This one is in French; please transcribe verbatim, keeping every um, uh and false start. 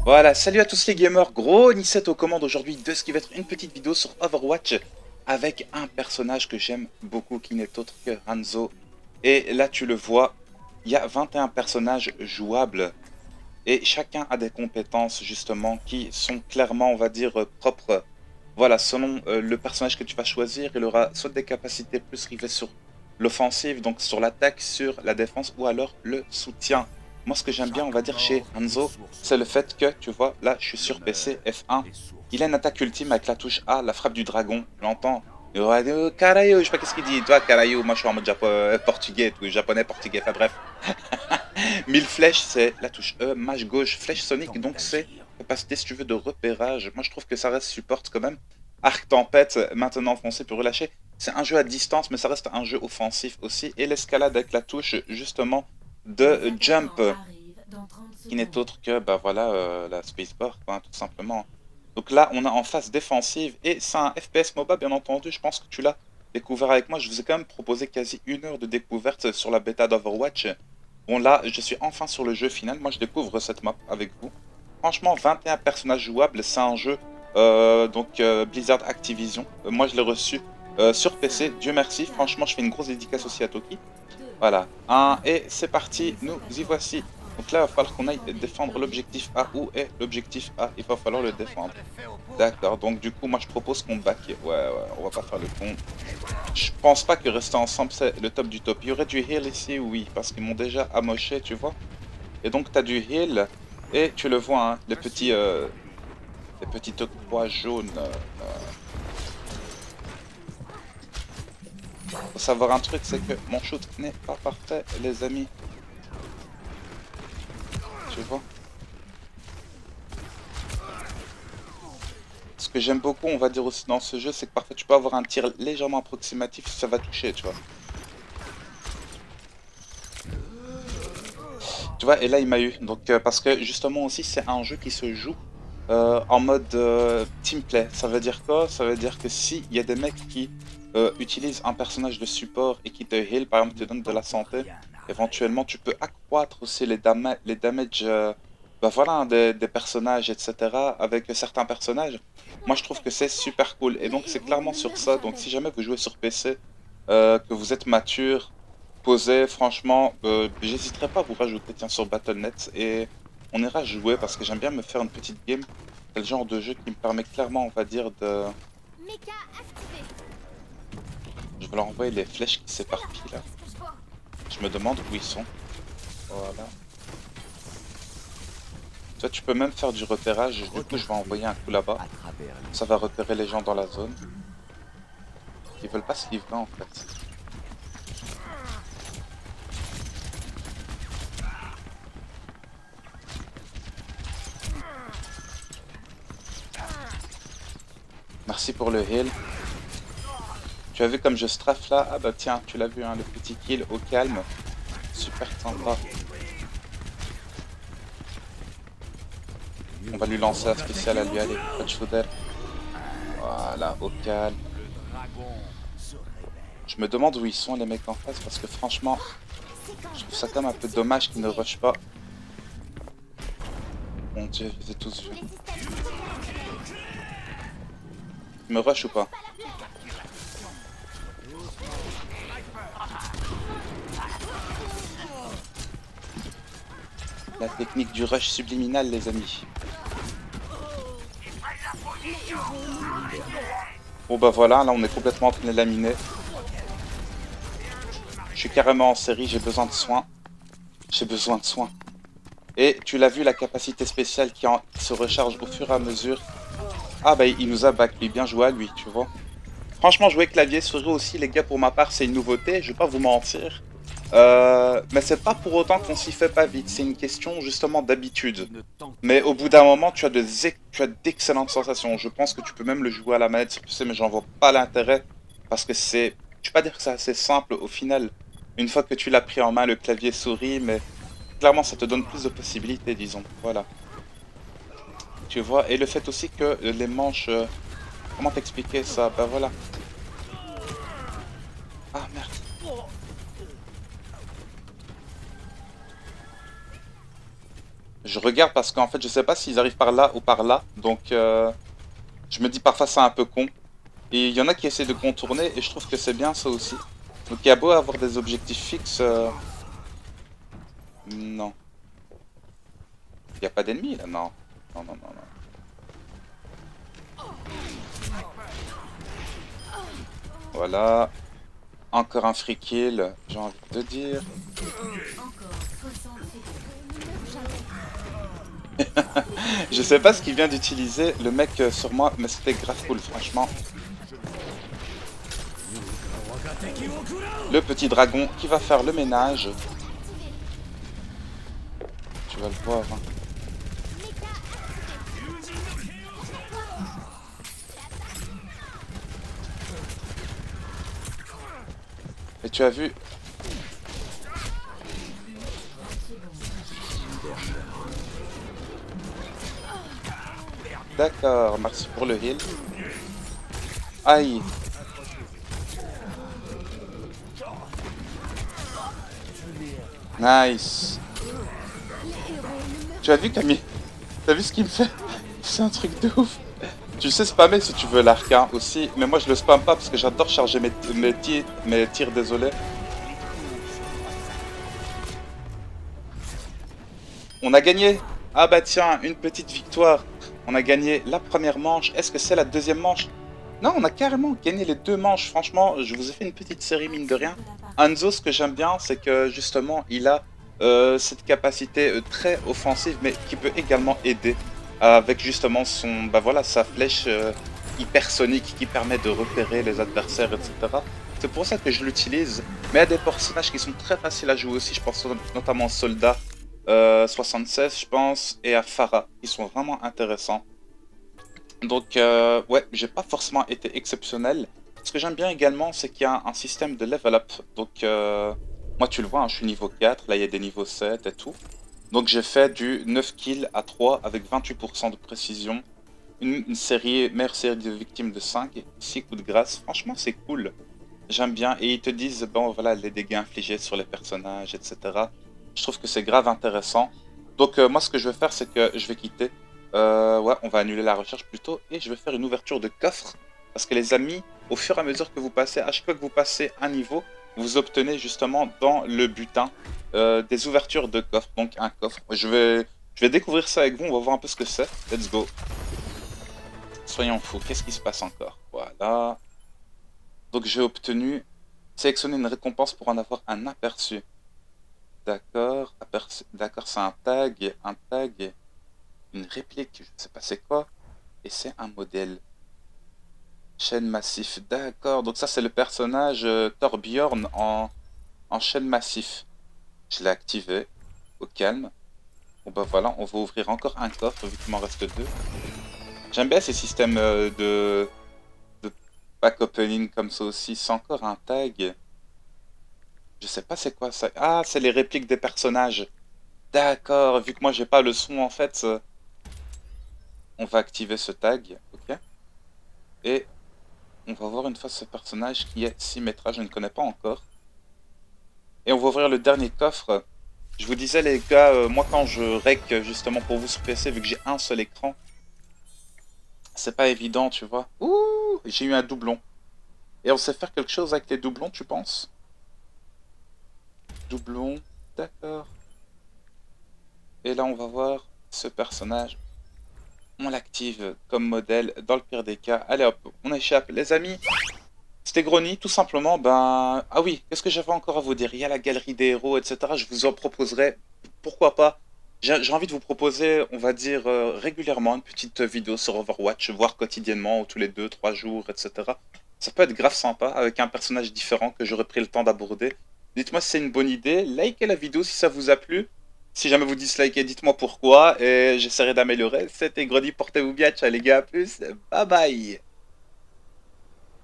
Voilà, salut à tous les gamers, gros Nicette aux commandes aujourd'hui de ce qui va être une petite vidéo sur Overwatch avec un personnage que j'aime beaucoup qui n'est autre que Hanzo. Et là tu le vois, il y a vingt et un personnages jouables et chacun a des compétences justement qui sont clairement, on va dire, euh, propres. Voilà, selon euh, le personnage que tu vas choisir, il aura soit des capacités plus rivées sur l'offensive, donc sur l'attaque, sur la défense ou alors le soutien. Moi, ce que j'aime bien, on va dire, chez Hanzo, c'est le fait que, tu vois, là, je suis sur P C, F un. Il a une attaque ultime avec la touche A, la frappe du dragon. Tu l'entends? Il aura dit, oh, Karayo, je sais pas qu'est-ce qu'il dit. Toi, Karayo, moi je suis en mode japo euh, portugais, tout, japonais, portugais, enfin bref. mille flèches, c'est la touche E, mage gauche, flèche sonique, donc c'est capacité, si tu veux, de repérage. Moi, je trouve que ça reste support quand même. Arc tempête, maintenant foncé pour relâcher. C'est un jeu à distance, mais ça reste un jeu offensif aussi. Et l'escalade avec la touche, justement, de jump, qui n'est autre que, bah voilà, euh, la spacebar, quoi, tout simplement. Donc là, on a en phase défensive, et c'est un F P S MOBA, bien entendu, je pense que tu l'as découvert avec moi. Je vous ai quand même proposé quasi une heure de découverte sur la bêta d'Overwatch. Bon là, je suis enfin sur le jeu final, moi je découvre cette map avec vous. Franchement, vingt et un personnages jouables, c'est un jeu, euh, donc euh, Blizzard Activision. Euh, moi je l'ai reçu euh, sur P C, Dieu merci, franchement je fais une grosse dédicace aussi à Toki. Voilà, un, et c'est parti, nous y voici. Donc là, il va falloir qu'on aille défendre l'objectif A. Où est l'objectif A? Il va falloir le défendre. D'accord, donc du coup, moi je propose qu'on back. Ouais, ouais, on va pas faire le con. Je pense pas que rester ensemble c'est le top du top. Il y aurait du heal ici, oui, parce qu'ils m'ont déjà amoché, tu vois. Et donc tu as du heal, et tu le vois, hein, les petits, euh, les petites croix jaunes. Euh, euh. Faut savoir un truc, c'est que mon shoot n'est pas parfait, les amis. Tu vois. Ce que j'aime beaucoup, on va dire aussi dans ce jeu, c'est que parfois tu peux avoir un tir légèrement approximatif, ça va toucher, tu vois. Tu vois, et là il m'a eu. Donc euh, parce que justement aussi c'est un jeu qui se joue euh, en mode euh, team play. Ça veut dire quoi? Ça veut dire que s'il y a des mecs qui euh, utilisent un personnage de support et qui te heal, par exemple te donnent de la santé, éventuellement tu peux accroître aussi les, dama les damages euh, bah voilà, des, des personnages, et cetera. Avec certains personnages. Moi je trouve que c'est super cool. Et donc c'est clairement sur ça. Donc si jamais vous jouez sur P C, euh, que vous êtes mature, posé, franchement, euh, j'hésiterai pas à vous rajouter tiens, sur Battle point net et on ira jouer parce que j'aime bien me faire une petite game. C'est le genre de jeu qui me permet clairement, on va dire, de... Je vais leur envoyer les flèches qui s'éparpillent là. Je me demande où ils sont. Voilà. Toi, tu peux même faire du repérage. Du coup, je vais envoyer un coup là-bas. Ça va repérer les gens dans la zone. Ils veulent pas se livrer en fait. Merci pour le heal. Tu as vu comme je strafe là? Ah bah tiens, tu l'as vu, hein, le petit kill au calme. Super sympa. On va lui lancer la spéciale à lui aller. Touch footer. Voilà, au calme. Je me demande où ils sont les mecs en face parce que franchement, je trouve ça quand même un peu dommage qu'ils ne rushent pas. Mon dieu, je les ai tous vus. Ils me rush ou pas? La technique du rush subliminal, les amis. Bon bah voilà, là on est complètement en train de les laminer. Je suis carrément en série, j'ai besoin de soins. J'ai besoin de soins. Et tu l'as vu, la capacité spéciale qui, en, qui se recharge au fur et à mesure. Ah bah il nous a back, lui, bien joué à lui, tu vois. Franchement, jouer clavier souris aussi, les gars, pour ma part, c'est une nouveauté, je vais pas vous mentir. Euh, mais c'est pas pour autant qu'on s'y fait pas vite, c'est une question justement d'habitude. Mais au bout d'un moment, tu as de tu as d'excellentes sensations. Je pense que tu peux même le jouer à la manette sur P C, mais j'en vois pas l'intérêt. Parce que c'est... Je vais pas dire que c'est assez simple au final. Une fois que tu l'as pris en main, le clavier souris, mais clairement ça te donne plus de possibilités, disons. Voilà. Tu vois, et le fait aussi que les manches... Euh... Comment t'expliquer ça? Bah voilà. Ah merde. Je regarde parce qu'en fait, je sais pas s'ils arrivent par là ou par là. Donc, euh, je me dis parfois c'est un peu con. Et il y en a qui essaient de contourner et je trouve que c'est bien ça aussi. Donc, il y a beau avoir des objectifs fixes. Euh... Non. Il n'y a pas d'ennemis là, non. Non, non, non, non. Voilà. Encore un free kill, j'ai envie de dire. Je sais pas ce qu'il vient d'utiliser, le mec euh, sur moi, mais c'était grave cool, franchement. Le petit dragon qui va faire le ménage. Tu vas le voir. Hein. Et tu as vu... D'accord, merci pour le heal. Aïe. Nice. Tu as vu Camille? T'as vu ce qu'il me fait? C'est un truc de ouf. Tu sais spammer si tu veux l'arc hein, aussi, mais moi je le spam pas parce que j'adore charger mes, mes, tirs, mes tirs, désolé. On a gagné. Ah bah tiens, une petite victoire. On a gagné la première manche. Est-ce que c'est la deuxième manche? Non, on a carrément gagné les deux manches. Franchement, je vous ai fait une petite série mine de rien. Hanzo, ce que j'aime bien, c'est que justement, il a euh, cette capacité euh, très offensive, mais qui peut également aider avec justement son, bah voilà, sa flèche euh, hypersonique qui permet de repérer les adversaires, et cetera. C'est pour ça que je l'utilise. Mais il y a des personnages qui sont très faciles à jouer aussi. Je pense notamment aux soldats euh, soixante-seize, je pense, et à Pharah, qui sont vraiment intéressants. Donc, euh, ouais, j'ai pas forcément été exceptionnel. Ce que j'aime bien également, c'est qu'il y a un système de level up. Donc, euh, moi, tu le vois, hein, je suis niveau quatre, là, il y a des niveaux sept et tout. Donc, j'ai fait du neuf kills à trois avec vingt-huit pour cent de précision. Une, une série, meilleure série de victimes de cinq, six coups de grâce. Franchement, c'est cool. J'aime bien. Et ils te disent, bon, voilà, les dégâts infligés sur les personnages, et cetera. Je trouve que c'est grave intéressant. Donc, euh, moi, ce que je vais faire, c'est que je vais quitter. Euh, ouais, on va annuler la recherche plutôt et je vais faire une ouverture de coffre parce que les amis, au fur et à mesure que vous passez, à chaque fois que vous passez un niveau, vous obtenez justement dans le butin euh, des ouvertures de coffre, donc un coffre. Je vais, je vais découvrir ça avec vous, on va voir un peu ce que c'est. Let's go. Soyons fous, qu'est-ce qui se passe encore? Voilà. Donc j'ai obtenu, sélectionner une récompense pour en avoir un aperçu. D'accord, aperçu, d'accord, c'est un tag, un tag. Une réplique, je ne sais pas c'est quoi, et c'est un modèle. Chaîne massif, d'accord, donc ça c'est le personnage euh, Torbjorn en, en chaîne massif. Je l'ai activé, au calme. Bon bah voilà, on va ouvrir encore un coffre vu qu'il m'en reste deux. J'aime bien ces systèmes euh, de, de pack opening comme ça aussi, c'est encore un tag. Je sais pas c'est quoi ça. Ah, c'est les répliques des personnages. D'accord, vu que moi j'ai pas le son en fait... Euh, on va activer ce tag, ok. Et on va voir une fois ce personnage qui est Symmetra, je ne connais pas encore. Et on va ouvrir le dernier coffre. Je vous disais les gars, euh, moi quand je rec justement pour vous sur P C, vu que j'ai un seul écran, c'est pas évident, tu vois. Ouh, j'ai eu un doublon. Et on sait faire quelque chose avec les doublons, tu penses? Doublon, d'accord. Et là on va voir ce personnage. On l'active comme modèle dans le pire des cas. Allez hop, on échappe. Les amis, c'était Grony, tout simplement. Ben, ah oui, qu'est-ce que j'avais encore à vous dire? Il y a la galerie des héros, et cetera. Je vous en proposerai, pourquoi pas. J'ai envie de vous proposer, on va dire, euh, régulièrement une petite vidéo sur Overwatch, voire quotidiennement, ou tous les deux, trois jours, et cetera. Ça peut être grave sympa, avec un personnage différent que j'aurais pris le temps d'aborder. Dites-moi si c'est une bonne idée. Likez la vidéo si ça vous a plu. Si jamais vous dislikez, dites-moi pourquoi et j'essaierai d'améliorer. C'était Grody, portez-vous bien, ciao les gars, à plus, bye bye.